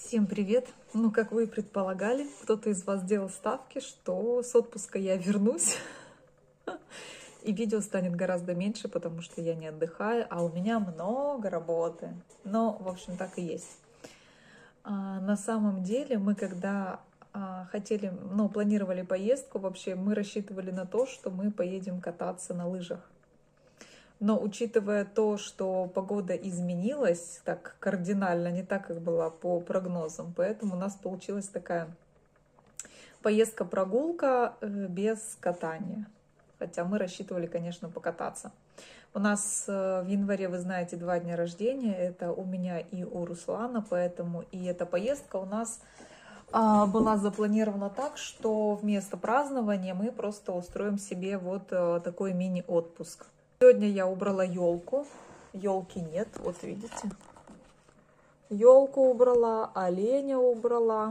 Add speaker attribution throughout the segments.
Speaker 1: Всем привет! Ну, как вы и предполагали, кто-то из вас делал ставки, что с отпуска я вернусь, и видео станет гораздо меньше, потому что я не отдыхаю, а у меня много работы. Но, в общем, так и есть. На самом деле, мы когда хотели, планировали поездку, вообще мы рассчитывали на то, что мы поедем кататься на лыжах. Но учитывая то, что погода изменилась так кардинально, не так, как была по прогнозам, поэтому у нас получилась такая поездка-прогулка без катания. Хотя мы рассчитывали, конечно, покататься. У нас в январе, вы знаете, 2 дня рождения. Это у меня и у Руслана, поэтому и эта поездка у нас была запланирована так, что вместо празднования мы просто устроим себе вот такой мини-отпуск. Сегодня я убрала елку. Елки нет, вот видите. Елку убрала, оленя убрала.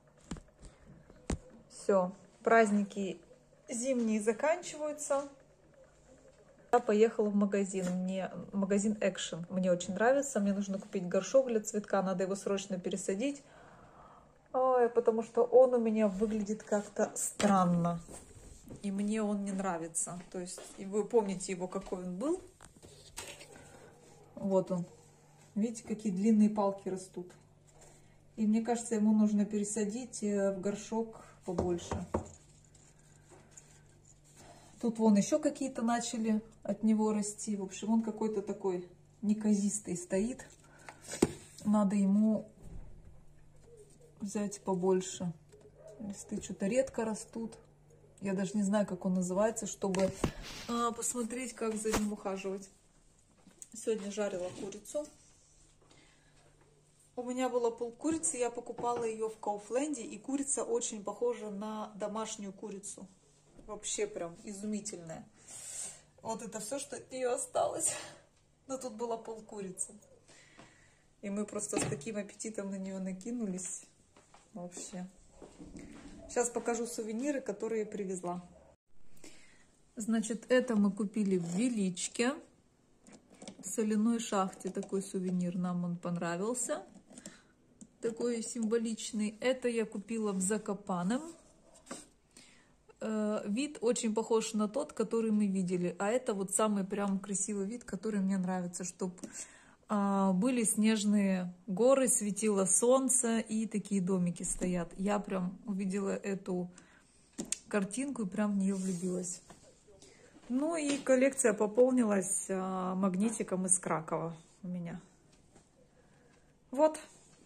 Speaker 1: Все, праздники зимние заканчиваются. Я поехала в магазин. Магазин Action. Мне очень нравится. Мне нужно купить горшок для цветка. Надо его срочно пересадить. Потому что он у меня выглядит как-то странно. И мне он не нравится. То есть, и вы помните его, какой он был. Вот он. Видите, какие длинные палки растут. И мне кажется, ему нужно пересадить в горшок побольше. Тут вон еще какие-то начали от него расти. В общем, он какой-то такой неказистый стоит. Надо ему взять побольше. Листы что-то редко растут. Я даже не знаю, как он называется, чтобы посмотреть, как за ним ухаживать. Сегодня жарила курицу. У меня было полкурицы, я покупала ее в Kaufland, и курица очень похожа на домашнюю курицу. Вообще прям изумительная. Вот это все, что от нее осталось. Но тут была полкурицы. И мы просто с таким аппетитом на нее накинулись. Вообще. Сейчас покажу сувениры, которые я привезла. Значит, это мы купили в Величке. В соляной шахте такой сувенир, нам он понравился. Такой символичный. Это я купила в Закопаном. Вид очень похож на тот, который мы видели. А это вот самый прям красивый вид, который мне нравится. Чтобы были снежные горы, светило солнце и такие домики стоят. Я прям увидела эту картинку и прям в нее влюбилась. Ну и коллекция пополнилась магнитиком из Кракова у меня. Вот.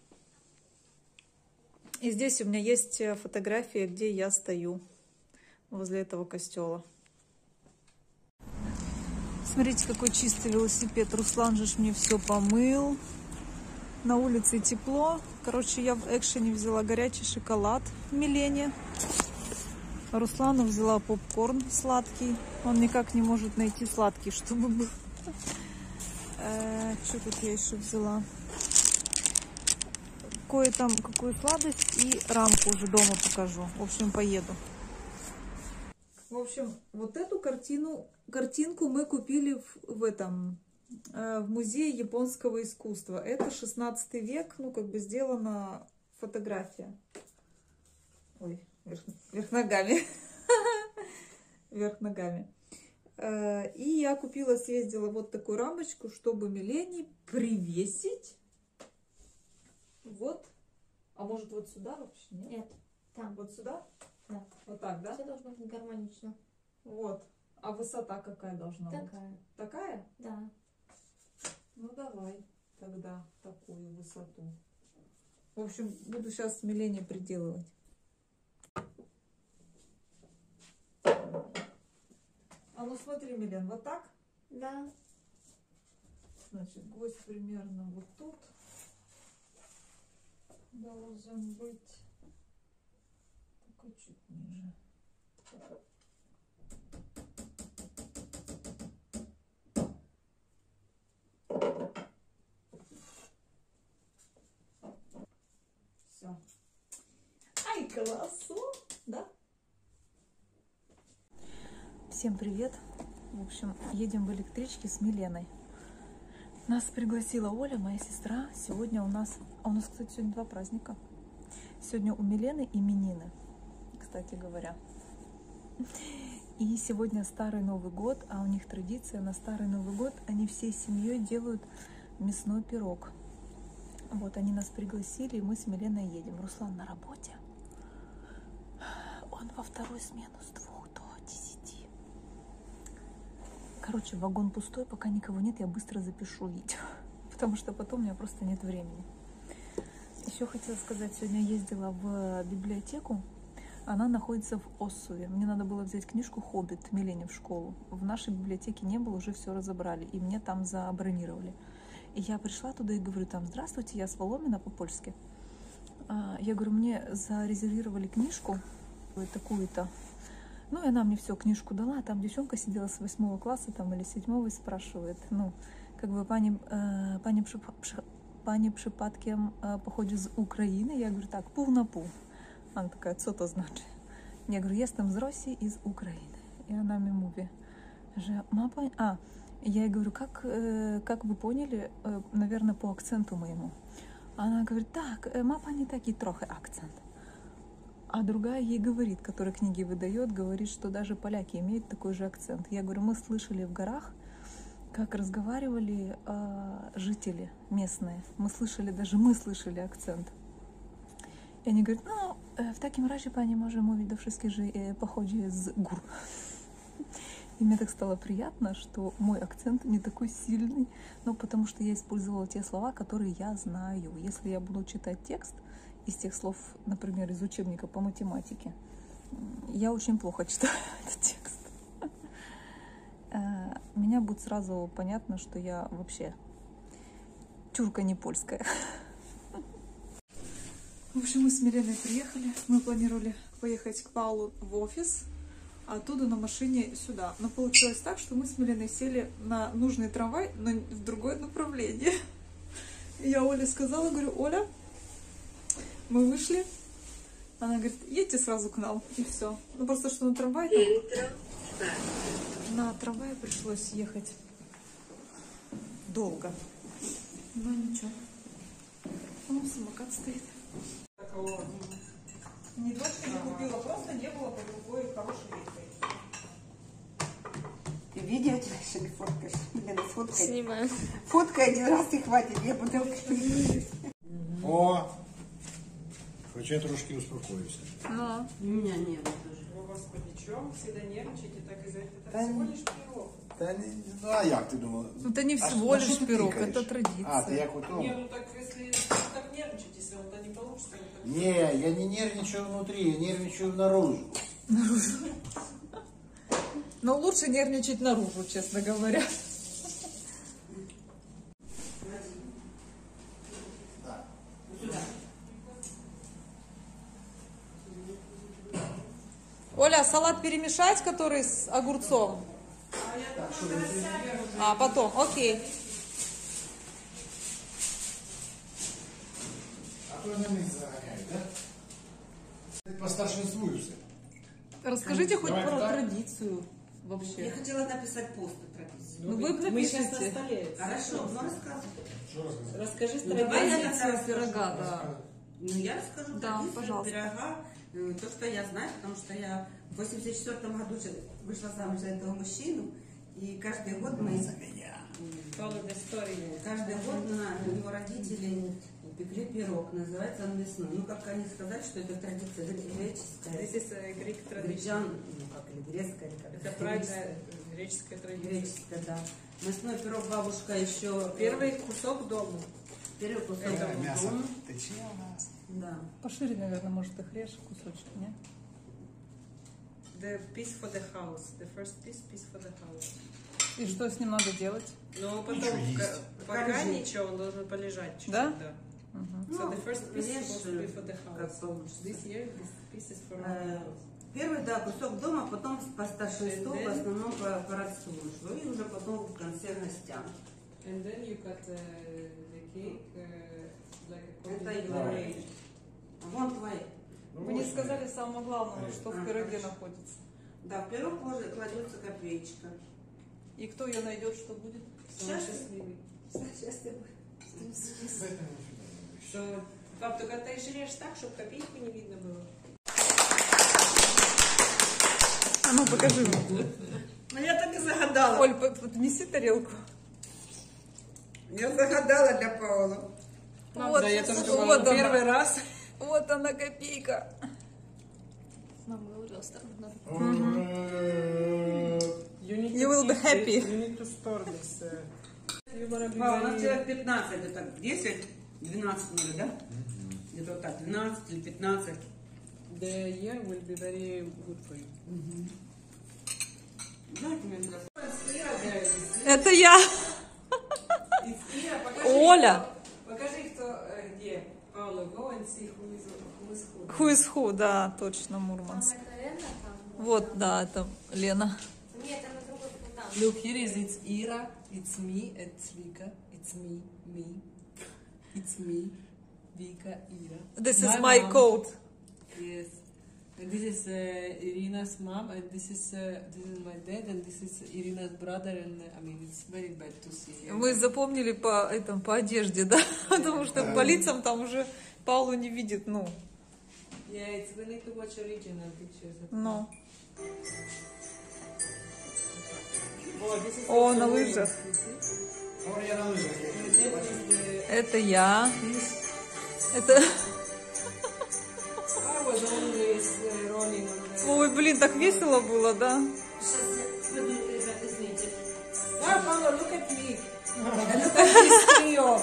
Speaker 1: И здесь у меня есть фотография, где я стою возле этого костела. Смотрите, какой чистый велосипед. Руслан же мне все помыл. На улице тепло. Короче, я в Экшене взяла горячий шоколад в Милене. Руслану взяла попкорн сладкий. Он никак не может найти сладкий, чтобы был. Что тут я еще взяла? Кое-там какую сладость и рамку уже дома покажу. В общем, поеду. В общем, вот эту картинку мы купили в музее японского искусства. Это 16 век, сделана фотография. Ой, вверх ногами. Вверх ногами. И я съездила вот такую рамочку, чтобы Милене привесить. Вот. А может вот сюда вообще?
Speaker 2: Нет, там.
Speaker 1: Вот сюда?
Speaker 2: Да.
Speaker 1: Вот так, да?
Speaker 2: Все должно быть гармонично.
Speaker 1: Вот. А высота какая должна быть?
Speaker 2: Такая.
Speaker 1: Такая?
Speaker 2: Да.
Speaker 1: Ну давай тогда такую высоту. В общем, буду сейчас Милене приделывать. А ну смотри, Милен, вот так?
Speaker 2: Да.
Speaker 1: Значит, гвоздь примерно вот тут должен быть. Такой чуть ниже. Все. Ай, классо, да? Всем привет. В общем, едем в электричке с Миленой. Нас пригласила Оля, моя сестра. Сегодня у нас, кстати, сегодня 2 праздника. Сегодня у Милены именины, кстати говоря. И сегодня Старый Новый год, а у них традиция на Старый Новый год они всей семьей делают мясной пирог. Вот они нас пригласили, и мы с Миленой едем. Руслан на работе. Он во 2-ю смену с 2 до 10. Короче, вагон пустой, пока никого нет, я быстро запишу видео, потому что потом у меня просто нет времени. Еще хотела сказать, сегодня ездила в библиотеку, она находится в Оссуве. Мне надо было взять книжку «Хоббит» Милене в школу. В нашей библиотеке не было, уже все разобрали, и мне там забронировали. И я пришла туда и говорю там: здравствуйте, я с Воломина по-польски. Я говорю, мне зарезервировали книжку такую-то. Ну, и она мне все, книжку дала. Там девчонка сидела с 8 класса там, или 7 и спрашивает, ну, как бы пані Przypadkiem походит из Украины. Я говорю, так, пув на пув. Она такая, что то значит? Я говорю, jestem z Rosji и из Украины. И она мне mówi, że ma pani... Я ей говорю, как вы поняли, наверное, по акценту моему. Она говорит, так, ма pani taki trochę акцент. А другая ей говорит, которая книги выдает, говорит, что даже поляки имеют такой же акцент. Я говорю, мы слышали в горах, как разговаривали жители местные. Мы слышали акцент. И они говорят, ну, в таким раzie pani może mówić do wszystkich, że pochodzi z gór. И мне так стало приятно, что мой акцент не такой сильный, но потому что я использовала те слова, которые я знаю. Если я буду читать текст из тех слов, например, из учебника по математике, я очень плохо читаю этот текст. Меня будет сразу понятно, что я вообще тюрка не польская. В общем, мы с Миленой приехали. Мы планировали поехать к Паулу в офис, а оттуда на машине сюда. Но получилось так, что мы с Миленой сели на нужный трамвай, но в другое направление. И я Оле сказала, говорю, Оля, мы вышли. Она говорит, едьте сразу к нам, и все. Ну просто что на трамвае там... На трамвае пришлось ехать долго. Но ничего. Вон самокат стоит. Такого ни дочка не купила, просто не было под рукой хорошей веткой.
Speaker 3: Ты видео тебя еще не фоткаешь? Лена, сфоткай.
Speaker 2: Снимаю.
Speaker 3: Фоткай 1 раз и хватит, я буду...
Speaker 4: О! Хоч я трошки успокоюся.
Speaker 1: Но.
Speaker 3: У меня нет тоже.
Speaker 5: О, Господи, чем всегда нервничаете, так и за это
Speaker 4: Да
Speaker 5: всего
Speaker 4: не-
Speaker 5: лишь пирог.
Speaker 4: Та не, ну а як ти думала?
Speaker 1: Ну, это не
Speaker 4: А
Speaker 1: всего
Speaker 4: на що
Speaker 1: лишь
Speaker 4: ти
Speaker 1: пирог,
Speaker 4: тикаєш?
Speaker 1: это традиция.
Speaker 4: А, ти як у
Speaker 5: Не,
Speaker 4: тому?
Speaker 5: ну так если так нервничать, если вот не получится, то
Speaker 4: Не, я не нервничаю внутри, я нервничаю наружу.
Speaker 1: Но лучше нервничать наружу, честно говоря. Оля, салат перемешать, который с огурцом? А, потом, окей.
Speaker 4: А то на них заганяють, да? По старшинству все.
Speaker 1: Расскажите хоть
Speaker 4: Давай
Speaker 1: про
Speaker 4: так.
Speaker 1: традицию
Speaker 3: Я
Speaker 1: вообще.
Speaker 3: хотела написать пост о традиции.
Speaker 1: Ну, вы
Speaker 5: мы сейчас на
Speaker 1: напишите.
Speaker 5: столе.
Speaker 3: Хорошо, ну рассказывай.
Speaker 4: Що розказати?
Speaker 5: Расскажи
Speaker 3: Ну, давай я
Speaker 5: традицию.
Speaker 3: тогда расскажу.
Speaker 1: Пирога, да.
Speaker 3: Ну, я расскажу
Speaker 1: Да,
Speaker 3: традицию
Speaker 1: пожалуйста.
Speaker 3: пирога, то, что я знаю, потому что я в 84 году вышла замуж за этого мужчину, и каждый год мы...
Speaker 5: Follow the story.
Speaker 3: Каждый год у него родители пекли пирог, называется он мясной. Ну, как они сказали, что это традиция греческая.
Speaker 5: This is a Greek tradition.
Speaker 3: Гречан, ну, как, или грецкая, или как.
Speaker 5: Это правильная греческая традиция.
Speaker 3: Греческая, да. Мясной пирог бабушка еще...
Speaker 5: Первый кусок дома.
Speaker 3: Первый кусок
Speaker 4: Е, м'ясо
Speaker 3: дома.
Speaker 4: тече у нас.
Speaker 3: Да.
Speaker 1: Пошире, наверное, может, их режь кусочек, не?
Speaker 5: The piece for the house. The first piece for the house.
Speaker 1: И что с ним надо делать?
Speaker 5: Но потом,
Speaker 4: Ничего есть.
Speaker 5: пока
Speaker 3: Полежит.
Speaker 5: ничего, он должен полежать чуть-чуть.
Speaker 1: Да?
Speaker 5: Да.
Speaker 1: Угу.
Speaker 5: So the first piece
Speaker 3: режь,
Speaker 5: supposed to be for the
Speaker 3: как
Speaker 5: house.
Speaker 3: получится.
Speaker 5: This year, this piece is for the
Speaker 3: Э,
Speaker 5: house.
Speaker 3: Первый, да, кусок дома, потом по старшинству,
Speaker 5: And
Speaker 3: в
Speaker 5: then-
Speaker 3: основном по родству шло, и уже потом в конце гостям.
Speaker 5: And then you cut the cake like according
Speaker 3: Это
Speaker 5: to
Speaker 3: его
Speaker 5: the
Speaker 3: речь.
Speaker 5: age.
Speaker 3: Вон твои.
Speaker 4: Ну,
Speaker 1: Вы не
Speaker 4: ось,
Speaker 1: сказали самого главного, что в пироге
Speaker 3: хорошо.
Speaker 1: находится.
Speaker 3: Да, в пирог кладется копеечка.
Speaker 1: И кто ее найдет, что будет?
Speaker 5: Самый
Speaker 3: Сейчас
Speaker 5: счастливый.
Speaker 2: Сейчас ты
Speaker 5: Что, пап, только ты жрешь так, чтобы копейку не видно было.
Speaker 1: А ну покажи мне.
Speaker 3: Ну я так и загадала.
Speaker 1: Оль, поднеси тарелку.
Speaker 3: Я загадала для Паула.
Speaker 1: Вот,
Speaker 5: Да, я тоже
Speaker 1: вот
Speaker 5: думала,
Speaker 1: она.
Speaker 5: первый раз.
Speaker 1: Вот она копейка.
Speaker 2: Мама, уже осторожно.
Speaker 1: You will be happy.
Speaker 5: You need to store this. You wanna be
Speaker 3: Паула, у нас
Speaker 5: very...
Speaker 3: человек 15, это так, 10, 12 может, да? Где-то вот так, 12 или 15.
Speaker 5: The year will be very good for you.
Speaker 3: Знаете, мне туда
Speaker 1: Это я.
Speaker 5: Ира, покажи,
Speaker 1: Оля.
Speaker 5: Покажи, кто где. Паула, go and see who is who.
Speaker 1: Who is who, да, точно, Мурманск.
Speaker 2: Мама, это Лена там?
Speaker 1: Вот, да, это Лена.
Speaker 2: Нет, она другой там.
Speaker 5: Look, here is it's Ira, it's me, it's Vika, it's me, it's me, Vika, Ira.
Speaker 1: This is my
Speaker 5: mom.
Speaker 1: coat.
Speaker 5: Yes. And this is Irina's mom, and this is my dad, and this is Irina's brother, and I mean it's very bad to see here.
Speaker 1: Мы запомнили по одежде, да? Потому что по лицам там уже Паулу не видит, ну.
Speaker 5: Yeah, it's we need to watch original pictures.
Speaker 1: Ну.
Speaker 5: Oh, this is
Speaker 1: О,
Speaker 5: also
Speaker 1: на
Speaker 5: me,
Speaker 1: лыжах.
Speaker 5: you see?
Speaker 4: А я на лыжах.
Speaker 5: And that is the...
Speaker 1: Это я. Это...
Speaker 5: I was always rolling on the...
Speaker 1: Ой, блин, так весело было, да?
Speaker 3: Сейчас я пойду, ребята, извините.
Speaker 5: Wow, Paolo, look at me. And look at this trio.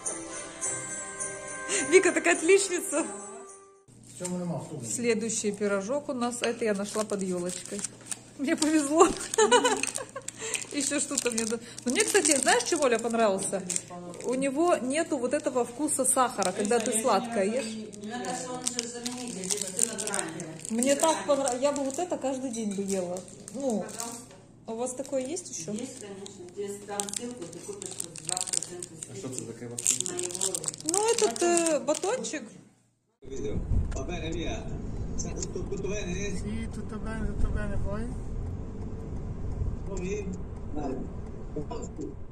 Speaker 1: Вика такая отличница.
Speaker 4: Чому нема в сумці?
Speaker 1: Следующий пирожок у нас, это я нашла под елочкой. Мне повезло. Еще что-то мне... Но мне, кстати, знаешь, чего Оля понравился? У него нету вот этого вкуса сахара, когда ты сладкое ешь.
Speaker 3: Наташа, он же заменитель, здесь все натуральное.
Speaker 1: Мне так понравилось. Я бы вот это каждый день бы ела. Ну, у вас такое есть еще?
Speaker 3: Есть, конечно. Здесь дам ссылку, ты купишь вот 20%
Speaker 6: Що це таке вообще?
Speaker 3: на его...
Speaker 1: Ну, этот батончик.
Speaker 6: Video. Va bene, via. Tutto bene?
Speaker 4: Sì, tutto bene, poi?
Speaker 6: Poi? Dai.